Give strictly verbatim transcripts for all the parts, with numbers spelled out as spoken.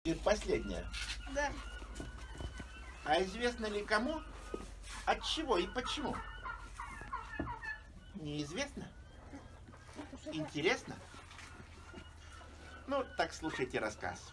И последнее. Да. А известно ли кому, от чего и почему? Неизвестно? Интересно? Ну, так слушайте рассказ.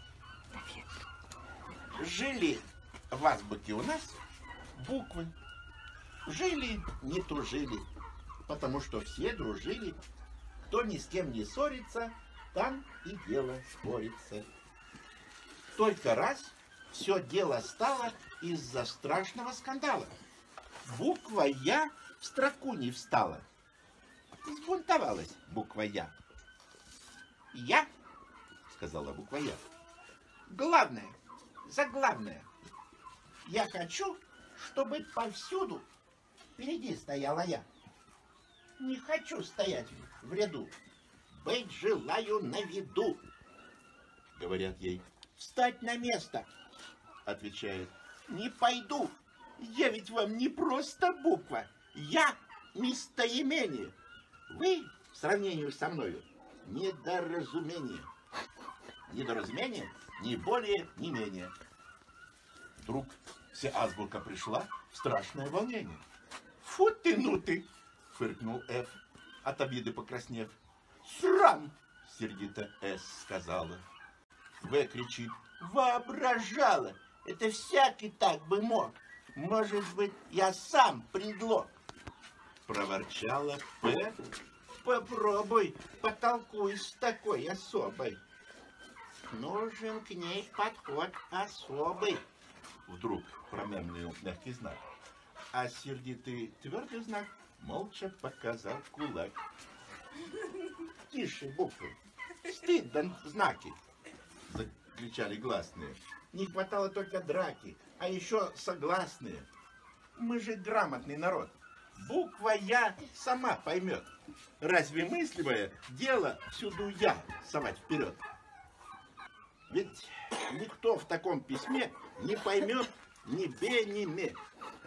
Жили в азбуке у нас буквы. Жили, не тужили, потому что все дружили. Кто ни с кем не ссорится, там и дело спорится. Только раз все дело стало из-за страшного скандала. Буква «Я» в строку не встала. Сбунтовалась буква «Я». «Я», — сказала буква «Я», — главное, заглавное. Я хочу, чтобы повсюду впереди стояла я. Не хочу стоять в ряду, быть желаю на виду. Говорят ей: встать на место. Отвечает: не пойду, я ведь вам не просто буква, я местоимение. Вы, в сравнении со мною, недоразумение. Недоразумение, ни более, ни менее. Вдруг вся азбука пришла в страшное волнение. Фу ты, ну ты, фыркнул Ф, от обиды покраснев. Срам, сердито С сказала. В кричит: воображала, это всякий так бы мог. Может быть, я сам предлог. Проворчала П. Попробуй, потолкуй с такой особой. Нужен к ней подход особый. Вдруг промямлил мягкий знак. А сердитый твердый знак молча показал кулак. Тише буквы, стыд да знаки, закричали гласные. Не хватало только драки, а еще согласные. Мы же грамотный народ. Буква «Я» сама поймет. Разве мыслимое дело всюду «Я» совать вперед? Ведь никто в таком письме не поймет ни бе, ни ме.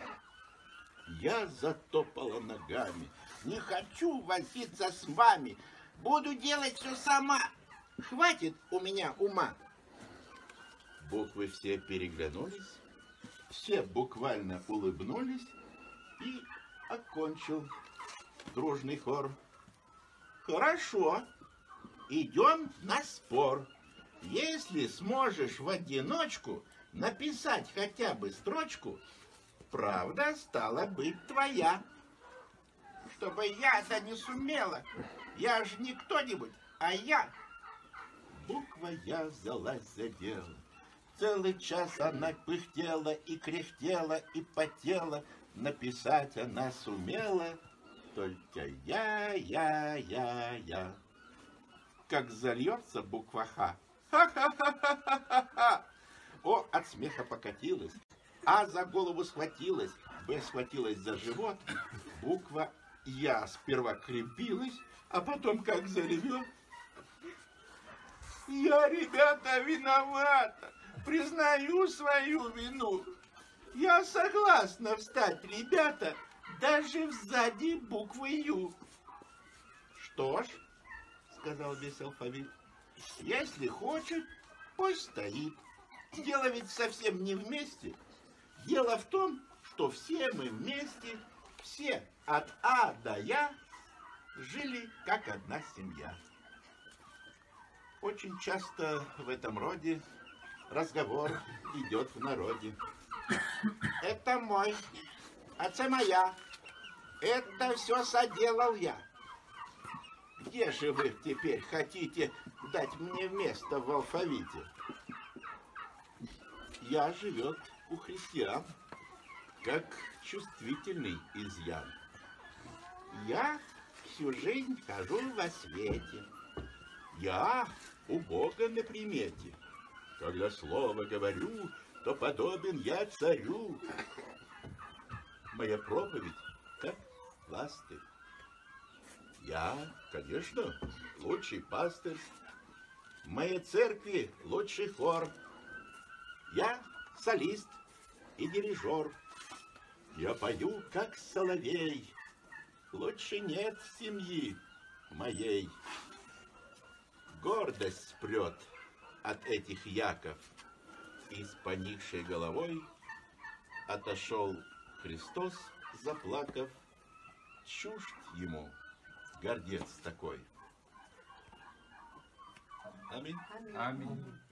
Я затопала ногами. Не хочу возиться с вами. Буду делать все сама. Хватит у меня ума. Буквы все переглянулись, все буквально улыбнулись, и окончил дружный хор. Хорошо, идем на спор. Если сможешь в одиночку написать хотя бы строчку, правда стала быть твоя. Чтобы я-то не сумела, я же не кто-нибудь, а я. Буква «Я» взялась за дело. Целый час она пыхтела и кряхтела и потела. Написать она сумела только «Я, я, я, я». Как зальется буква «Х». Ха-ха-ха-ха-ха-ха! О, от смеха покатилась. А за голову схватилась. Б схватилась за живот. Буква «Я» сперва крепилась, а потом как заревет. Я, ребята, виновата. Признаю свою вину. Я согласна встать, ребята, даже сзади буквы «Ю». Что ж, сказал весь алфавит, если хочет, пусть стоит. Дело ведь совсем не вместе. Дело в том, что все мы вместе, все от А до Я, жили как одна семья. Очень часто в этом роде разговор идет в народе. Это мой, а це моя. Это все соделал я. Где же вы теперь хотите дать мне место в алфавите? Я живет у христиан, как чувствительный изъян. Я всю жизнь хожу во свете. Я у Бога на примете. Когда слово говорю, то подобен я царю. Моя проповедь как пластырь. Я, конечно, лучший пастырь. В моей церкви лучший хор. Я солист и дирижер. Я пою, как соловей. Лучше нет семьи моей. Гордость прет от этих яков. И с поникшей головой отошел Христос, заплакав, чужд ему гордец такой. Аминь. Аминь.